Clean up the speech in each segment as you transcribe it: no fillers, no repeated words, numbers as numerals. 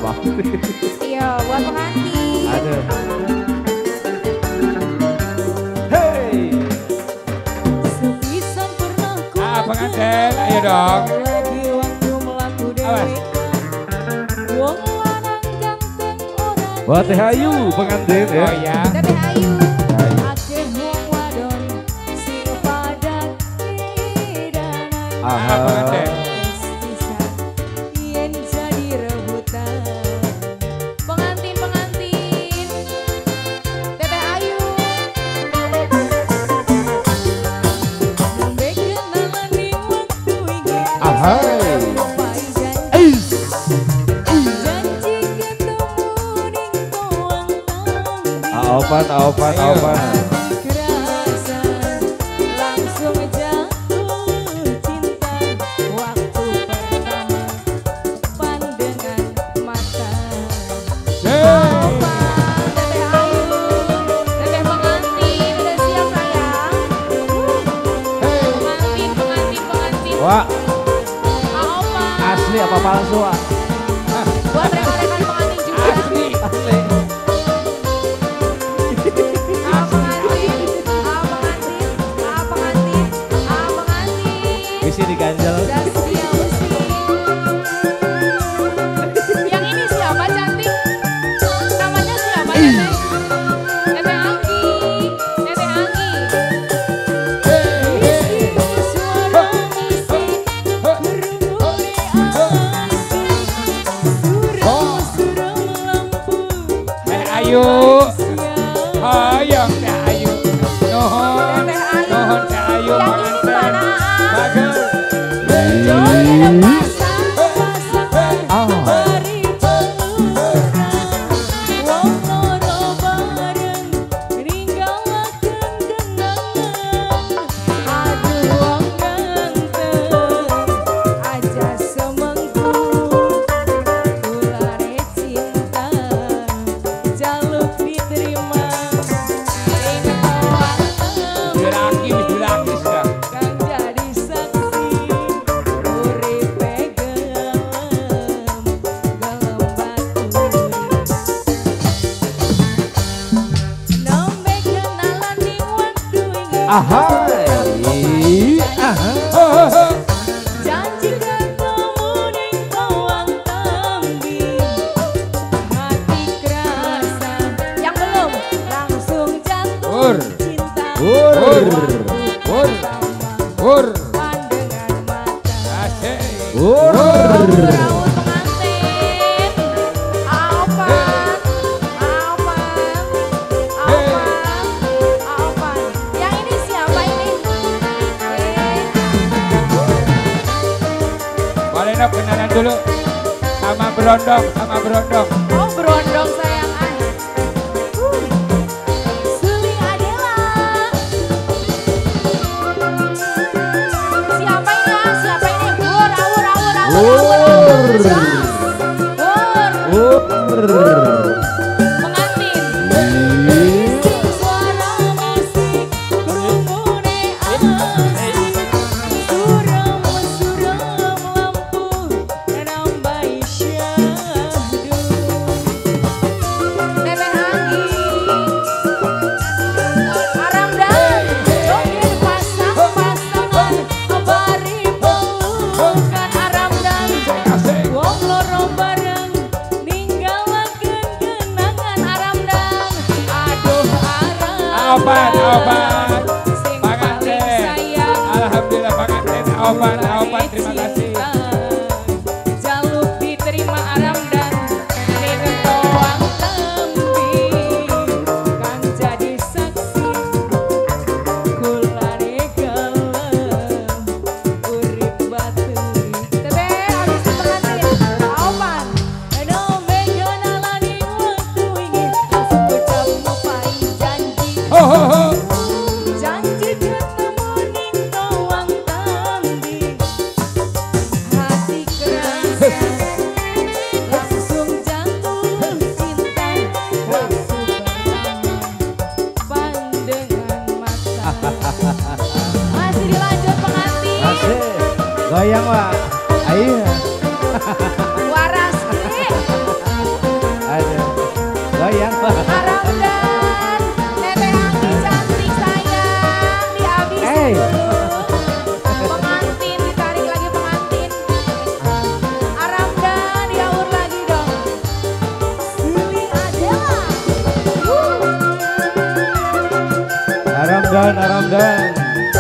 Maaf. Iya, buat pengantin. Aduh. Hey. Sepisan pernah ku pengantin, ayo dong. lagi waktu melaku dewe. Wong lanang ganteng orang. Buat Teh Ayu pengantin ya. Oh ya. Teteh Ayu. Ayu. Akeh wong wadon sing pada kidanan. pengantin. Pisan yen jadi rebutan. Pengantin. Teteh Ayu. Nembe kenalan di waktu ini. Ahai. Lupai janji. Eis. Janji ketemu ning toang tanggi. Aopan. Kerasa langsung jatuh cinta waktu pertama pandangan mata. Opa, Teteh Ayu, Teteh pengantin udah siap sayang? Pengantin. Wah, Opa, asli apa palsu, Wak? buat rekan-rekan pengantin juga. Asli. Asli. Pengantin. Isi diganjel. Dan setia usi. Yang ini siapa cantik? Namanya siapa Teteh? Teteh Anggi. Teteh Anggi. Isi suara musik berumuri asik. Suram lampu. Ayu. Hoyong Teh Ayu. Nuhun. Teteh Ayu. Nuhun Teh Ayu Yang ini pengantin. mana? Bagus. Jodoh ada pasang-pasangan. Ah. Mari pelukan, wong loro bareng, ninggalakeun kenangan. Aduh wong ganteng, aja semengku, kulare cinta, jaluk diterima. Ing toang Dilaki sudah. kang jadi saksi, uripe gelem baturi. Nembe kenalan di waktu ini. Ahai. Janji ketemu ning toang tanggi. Hati kerasa yang belum langsung jatuh Ur. cinta. Ur. Waktu Ur. pertama Ur. pandangan mata. Asik. Ur. Raut pengantin. Aopan. Yang ini siapa ini? Boleh dong kenalan dulu. Sama berondong. Oh berondong sayangan. Suling Adela. Siapa ini? Siapa ini? Ur. Pengantin. Suara musik kerumune asik. Suram lampu nambai syahdu. Teteh Anggi. Aramdan. Joget pasang-pasangan. Bari pelukan Aramdan. Asik. Wong loro bareng ninggalakeun kenangan Aramdan. Aduh Aopan. sing paling Pengantin. sayang. Alhamdulillah pengantin. Aopan. Terima kasih. Jaluk diterima Aramdan. Ning toang tembing kang jadi saksi. Kulare galem urip baturi. Teteh habis pengantin. Aopan. Nembe kenalan di waktu ini. Langsung ketemu pai janji. Ho. Janji ketemu ning toang tanding. Hati kerasa langsung jatuh cinta. Waktu pertama pandangan mata. Masih dilanjut pengantin. Asik. Goyang, Wak. Ayo. Waras. London.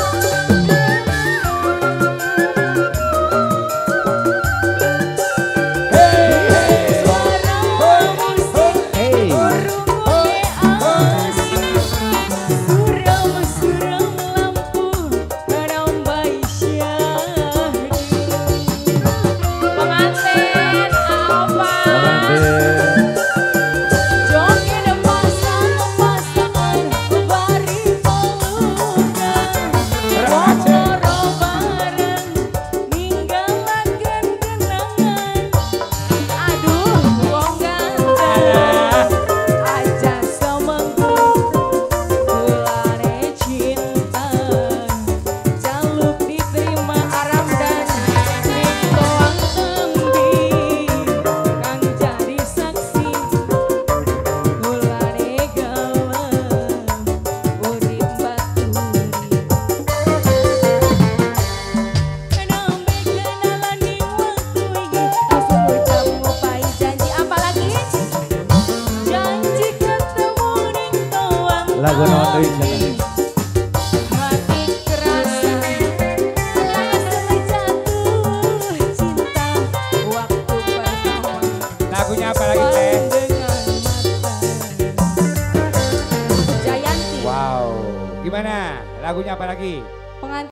Lagu non jangan. Hati kerasa selama jatuh cinta waktu pertama. Lagunya apa lagi teh? Jayanti. Wow, gimana? Lagunya apa lagi?